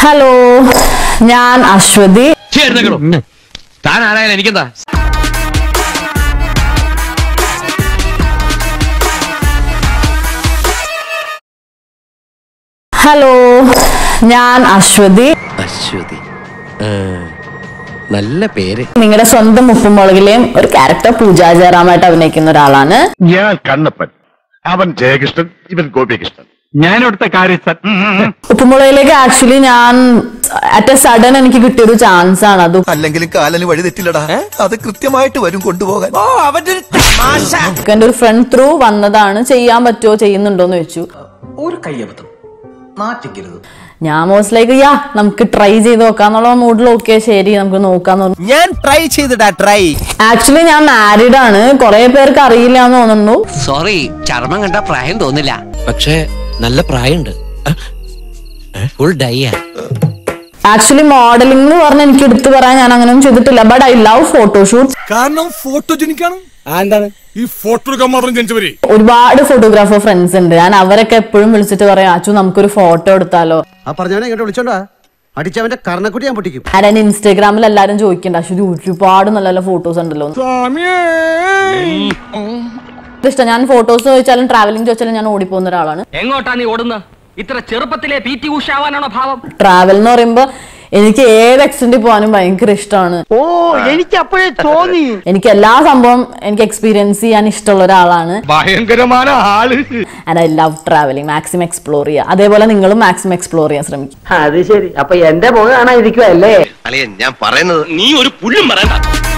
Hello, ഞാൻ Aswathy. Hello, ഞാൻ അശ്വതി. അശ്വതി, നല്ല പേര്. നിങ്ങളുടെ സ്വന്തം ഉപ്പുമുളകിലെയും ഒരു ക്യാരക്ടർ പൂജ ജയറാമായിട്ട് അഭിനയിക്കുന്ന ഒരാളാണ് ഞാൻ. കണ്ണപ്പൻ, അവൻ ജയകൃഷ്ണൻ, ഇവൻ ഗോപികൃഷ്ണൻ. ഞാനവിടുത്തെ കാര്യസ്ഥൻ. ഉപ്പുമുളകിലേക്ക് ആക്ച്വലി ഞാൻ അറ്റ് എ സഡൻ എനിക്ക് കിട്ടിയൊരു ചാൻസ് ആണ്. അത് അല്ലെങ്കിൽ കാലന് വഴി തെറ്റില്ലടാ, അത് കൃത്യമായിട്ട് വരും കൊണ്ടുപോകാൻ. എന്റെ ഒരു ഫ്രണ്ട് ത്രൂ വന്നതാണ്. ചെയ്യാൻ പറ്റുമോ, ചെയ്യുന്നുണ്ടോന്ന് ചോദിച്ചു. ഒരു കയ്യബദ്ധം നാറ്റിക്കരുത്. ഞാൻ മോസ്റ്റ് ലൈക്ക് നമുക്ക് ട്രൈ ചെയ്ത് നോക്കാന്നുള്ള മൂഡിൽ. ഓക്കെ, ശരി, നമുക്ക് നോക്കാന്ന് പറഞ്ഞു. ഞാൻ ട്രൈ ചെയ്തിടാ. ആക്ച്വലി ഞാൻ മാരീഡ് ആണ്. കുറെ പേർക്ക് അറിയില്ല എന്ന് തോന്നുന്നു. സോറി, ചർമ്മം കണ്ട പ്രായം തോന്നില്ല, പക്ഷെ നല്ല പ്രായമുണ്ട്. ഫുൾ ഡൈയാ. ആക്ച്വലി മോഡലിംഗ് എന്ന് പറഞ്ഞാൽ എനിക്ക് എടുത്തു പറയാൻ ഞാൻ അങ്ങനെയൊന്നും ചെയ്തിട്ടില്ല. But I love photoshoot. കാരണം ഫോട്ടോജനിക്കാണ്. എന്താണ് ഈ ഫോട്ടോ മാത്രം ജനിച്ചവര്? ഒരുപാട് ഫോട്ടോഗ്രാഫർ ഫ്രണ്ട്സ് ഉണ്ട്. ഞാൻ അവരൊക്കെ എപ്പോഴും വിളിച്ചിട്ട് പറയാം, അച്ചു നമുക്കൊരു ഫോട്ടോ എടുത്താലോ. ആ പറഞ്ഞവനെ ഇങ്ങോട്ട് വിളിച്ചോണ്ടാ അടിച്ചവന്റെ കർണക്കുട്ടി ഞാൻ പൊട്ടിക്കും. ഞാൻ ഇൻസ്റ്റാഗ്രാമിൽ എല്ലാരും ചോദിക്കണ്ട, അശ്വതി ഒരുപാട് നല്ല നല്ല ഫോട്ടോസ് ഉണ്ടല്ലോ. ഇഷ്ടം. ഞാൻ ഫോട്ടോസ് ചോദിച്ചാലും ട്രാവലിംഗ് ചോദിച്ചാലും ഞാൻ ഓടിപ്പോകുന്ന ഒരാളാണ്. എങ്ങോട്ടാ നീ ഓടുന്നത്? ഇത്ര ചെറുപ്പത്തിലെ PT ഉഷ ആവാനാണോ ഭാവം? ട്രാവൽ എന്ന് പറയുമ്പോ എനിക്ക് ഏത് എക്സ്റ്റെൻഡിൽ പോകാനും ഭയങ്കര ഇഷ്ടമാണ്. ഓ, എനിക്ക് അപ്പോഴേ തോന്നി. എനിക്ക് എല്ലാ സംഭവം എനിക്ക് എക്സ്പീരിയൻസ് ചെയ്യാൻ ഇഷ്ടമുള്ള ഒരാളാണ്. ഭയങ്കരമായ ആള്. And I love travelling. Maximum explore ചെയ്യുക. അതേപോലെ നിങ്ങളും മാക്സിമം എക്സ്പ്ലോർ ചെയ്യാൻ ശ്രമിക്കും. അത് ശരി. അപ്പൊ എന്റെ മുഖം കാണാൻ ഇരിക്കുവല്ലേ? ഞാൻ പറയുന്നത് നീ ഒരു പുല്ലും പറയണ്ട.